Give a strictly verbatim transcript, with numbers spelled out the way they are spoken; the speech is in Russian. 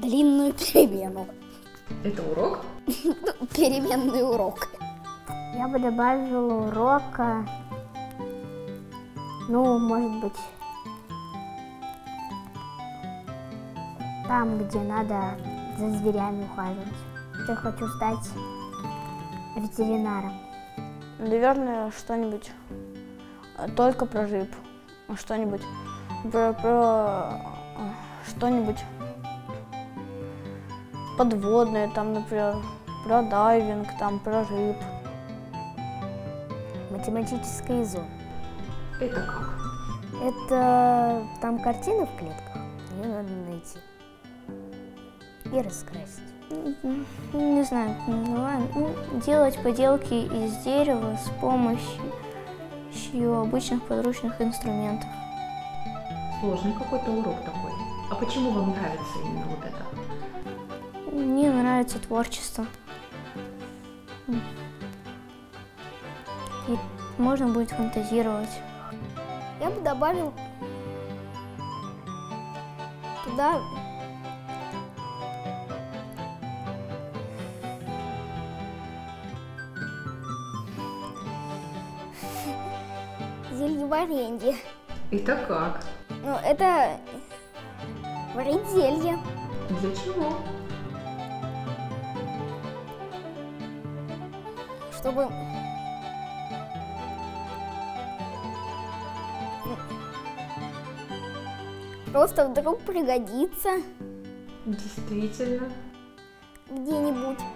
длинную перемену. Это урок? Переменный урок. Я бы добавила урока, ну, может быть, там, где надо за зверями ухаживать. Я хочу стать ветеринаром. Наверное, что-нибудь только про рыб, что-нибудь про, про что-нибудь подводное, там, например, про дайвинг, там, про рыб. Математическая зона. Это как? Это там картина в клетках, ее надо найти и раскрасить. Не знаю, как называем. Ну, делать поделки из дерева с помощью обычных подручных инструментов. Сложный какой-то урок такой. А почему вам нравится именно вот это? Мне нравится творчество. И можно будет фантазировать. Я бы добавил туда зельеваренье. Это как? Ну, это варить зелье. Для чего? Чтобы просто вдруг пригодится Действительно. где-нибудь.